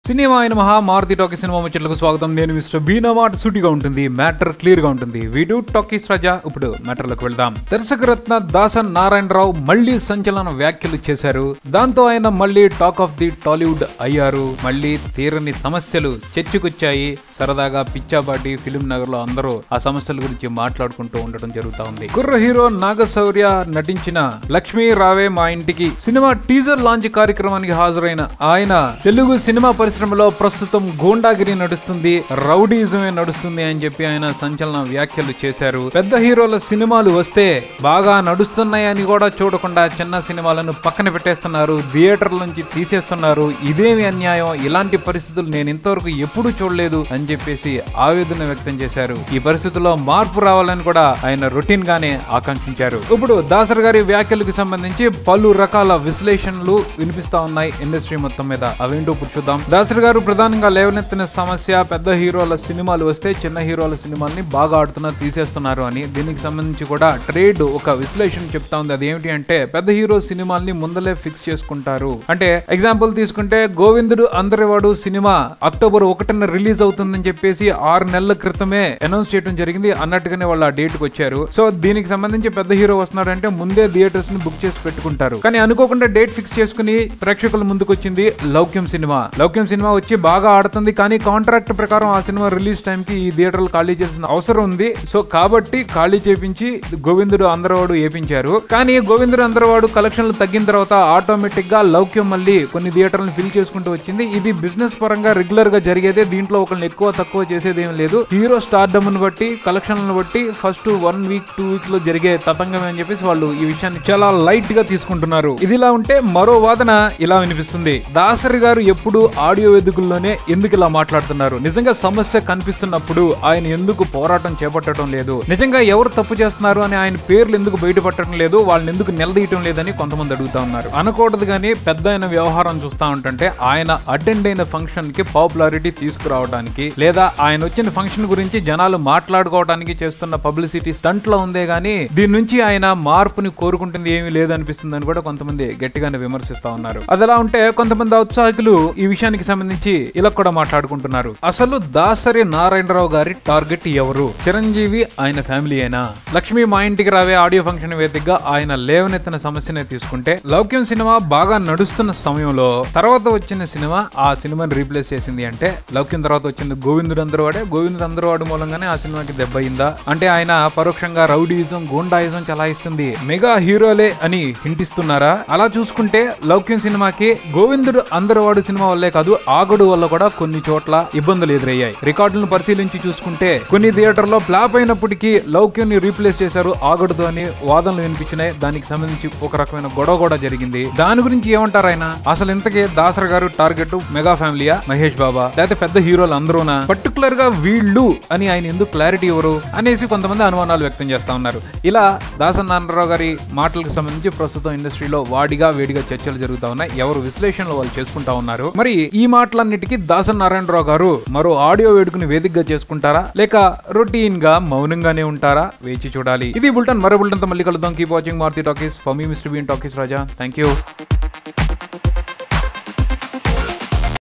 Cinema అయిన మహా Maruti talkies cinema ముచ్చట్లకు స్వాగతం. నేను మిస్టర్ బీనా. మాట సూటిగా ఉంటుంది, మ్యాటర్ క్లియర్ గా ఉంటుంది. Video talkies Raja. ఇప్పుడు మ్యాటర్లకు వెళ్దాం. దర్శకరత్న దాసన్ నారాయణరావు మళ్లీ సంచలన వ్యాఖ్యలు చేశారు. దాంతో ఆయన మళ్లీ టాక్ ఆఫ్ ది టాలీవుడ్ అయ్యారు. మళ్లీ తీరని సమస్యలు చర్చకొచ్చాయి. సరదాగా పిచ్చాబాటి ఫిలిం నగర్ లో అందరూ ఆ సమస్యల గురించి మాట్లాడుకుంటూ ఉండడం జరుగుతా ఉంది. కుర్ర హీరో నాగశౌర్య నటించిన లక్ష్మీ రావే మా ఇంటికి సినిమా టీజర్ లాంచ్ కార్యక్రమానికి హాజరైన ఆయన తెలుగు సినిమా పరిశ్రమలో ప్రస్తుతం గూండాగిరి నడుస్తుంది, రౌడీజమే నడుస్తుంది అని చెప్పి ఆయన సంచలన వ్యాఖ్యలు చేశారు. పెద్ద హీరోల సినిమాలు వస్తే బాగా నడుస్తున్నాయని కూడా చూడకుండా చిన్న సినిమాలను పక్కన పెట్టేస్తున్నారు, థియేటర్ల నుంచి తీసేస్తున్నారు. ఇదేమి అన్యాయం, ఇలాంటి పరిస్థితులు నేను ఇంతవరకు ఎప్పుడూ చూడలేదు అని చెప్పేసి ఆవేదన వ్యక్తం చేశారు. ఈ పరిస్థితుల్లో మార్పు రావాలని కూడా ఆయన రొటీన్ గానే ఆకాంక్షించారు. ఇప్పుడు దాసర్ గారి వ్యాఖ్యలకు సంబంధించి పలు రకాల విశ్లేషణలు వినిపిస్తా ఉన్నాయి ఇండస్ట్రీ మొత్తం మీద. అవేంటో ఇప్పుడు చూద్దాం. దాసర్ గారు ప్రధానంగా లేవనెత్తిన సమస్య పెద్ద హీరోల సినిమాలు వస్తే చిన్న హీరోల సినిమాల్ని బాగా ఆడుతున్నారు, తీసేస్తున్నారు అని. దీనికి సంబంధించి కూడా ట్రేడ్ ఒక విశ్లేషణ చెప్తా ఉంది. అదేమిటి అంటే పెద్ద హీరో సినిమాల్ని ముందలే ఫిక్స్ చేసుకుంటారు. అంటే ఎగ్జాంపుల్ తీసుకుంటే గోవిందుడు అందరివాడు సినిమా అక్టోబర్ 1న రిలీజ్ అవుతుందని చెప్పేసి 6 నెలల క్రితమే అనౌన్స్ చేయడం జరిగింది. అన్నట్టుగానే వాళ్ళు ఆ డేట్ కి వచ్చారు. సో దీనికి సంబంధించి పెద్ద హీరో వస్తున్నాడంటే ముందే థియేటర్స్ ని బుక్ చేసి పెట్టుకుంటారు. కానీ అనుకోకుండా డేట్ ఫిక్స్ చేసుకుని ప్రేక్షకుల ముందుకు వచ్చింది లౌక్యం సినిమా. లౌక్యం సినిమా వచ్చి బాగా ఆడుతుంది, కానీ కాంట్రాక్ట్ ప్రకారం ఆ సినిమా రిలీజ్ టైం కి ఈ థియేటర్లు ఖాళీ చేసిన అవసరం ఉంది. సో కాబట్టి ఖాళీ చేపించి గోవిందుడు అందరవాడు ఏపించారు. కానీ గోవిందుడు అందరవాడు కలెక్షన్లు తగ్గిన తర్వాత ఆటోమేటిక్ గా లౌక్యం మళ్ళీ కొన్ని థియేటర్లను ఫిల్ చేసుకుంటూ వచ్చింది. ఇది బిజినెస్ పరంగా రెగ్యులర్ గా జరిగేదే. దీంట్లో ఒకరిని ఎక్కువ తక్కువ చేసేది ఏం లేదు. హీరో స్టార్డమ్ ను బట్టి కలెక్షన్లను బట్టి ఫస్ట్ 1 వీక్ 2 వీక్స్ లో జరిగే తతంగం అని చెప్పేసి వాళ్ళు ఈ విషయాన్ని చాలా లైట్ గా తీసుకుంటున్నారు. ఇదిలా ఉంటే మరో వాదన ఇలా వినిపిస్తుంది. దాసరి గారు ఎప్పుడు ఆడియో వేదికల్లోనే ఎందుకు ఇలా మాట్లాడుతున్నారు? నిజంగా సమస్య కనిపిస్తున్నప్పుడు ఆయన ఎందుకు పోరాటం చేపట్టడం లేదు? నిజంగా ఎవరు తప్పు చేస్తున్నారు అని ఆయన పేర్లు ఎందుకు బయటపట్టడం లేదు? వాళ్ళని ఎందుకు నిలదీయటం లేదని కొంతమంది అడుగుతా ఉన్నారు. అనకూడదు కానీ పెద్ద అయిన వ్యవహారం చూస్తా ఉంటుంటే ఆయన అటెండ్ అయిన ఫంక్షన్ కి పాపులారిటీ తీసుకురావడానికి లేదా ఆయన వచ్చిన ఫంక్షన్ గురించి జనాలు మాట్లాడుకోవడానికి చేస్తున్న పబ్లిసిటీ స్టంట్ లో ఉందే గానీ దీని నుంచి ఆయన మార్పుని కోరుకుంటుంది ఏమీ లేదనిపిస్తుంది అని కూడా కొంతమంది గట్టిగానే విమర్శిస్తా ఉన్నారు. అదలా ఉంటే కొంతమంది ఔత్సాహికులు ఈ విషయానికి సంబంధించి ఇలా కూడా మాట్లాడుకుంటున్నారు. అసలు దాసరి నారాయణరావు గారి టార్గెట్ ఎవరు? చిరంజీవి ఆయన ఫ్యామిలీ అయినా? లక్ష్మీ మా ఇంటికి రావే ఆడియో ఫంక్షన్ వేదికగా ఆయన లేవనెత్తిన సమస్యనే తీసుకుంటే లౌక్యం సినిమా బాగా నడుస్తున్న సమయంలో తర్వాత వచ్చిన సినిమా ఆ సినిమాని రీప్లేస్ చేసింది. అంటే లౌక్యం తర్వాత వచ్చింది గోవిందుడు అందరవాడే. గోవిందుడు అందరవాడు మూలంగానే ఆ సినిమాకి దెబ్బయిందా? అంటే ఆయన పరోక్షంగా రౌడీయిజం, గూండాయిజం చలాయిస్తుంది, మెగా హీరోలే అని హింటిస్తున్నారా? అలా చూసుకుంటే లౌక్యం సినిమాకి గోవిందుడు అందరవాడు సినిమా వల్లే కాదు, ఆగడు వల్ల కూడా కొన్ని చోట్ల ఇబ్బందులు ఎదురయ్యాయి. రికార్డులను పరిశీలించి చూసుకుంటే కొన్ని థియేటర్లో ఫ్లాప్ అయినప్పటికీ లౌక్యం ని రీప్లేస్ చేశారు ఆగడుతో అని వాదనలు వినిపించినాయి. దానికి సంబంధించి ఒక రకమైన గొడవ కూడా జరిగింది. దాని గురించి ఏమంటారు ఆయన? అసలు ఇంతకీ దాసర్ గారు టార్గెట్ మెగా ఫ్యామిలీయా, మహేష్ బాబా, లేకపోతే పెద్ద హీరోలు అందరూనా? పర్టికులర్ గా వీళ్ళు అని ఆయన ఎందుకు క్లారిటీ ఎవరు అనేసి కొంతమంది అనుమానాలు వ్యక్తం చేస్తా ఉన్నారు. ఇలా దాసరి నారాయణరావు గారి మాటలకు సంబంధించి ప్రస్తుతం ఇండస్ట్రీలో వాడిగా వేడిగా చర్చలు జరుగుతా ఉన్నాయి. ఎవరు విశ్లేషణలు వాళ్ళు చేసుకుంటా ఉన్నారు. మరి ఈ మాటలన్నిటికీ దాసరి నారాయణరావు గారు మరో ఆడియో వేడుకని వేదికగా చేసుకుంటారా లేక రొటీన్ గా మౌనంగానే ఉంటారా? వేచి చూడాలి. ఇది బులెటిన్. మరో బులెటిన్ తో మళ్ళీ కలుద్దాం. Keep watching Maruthi talkies. For me mister Bean talkies Raja. Thank you.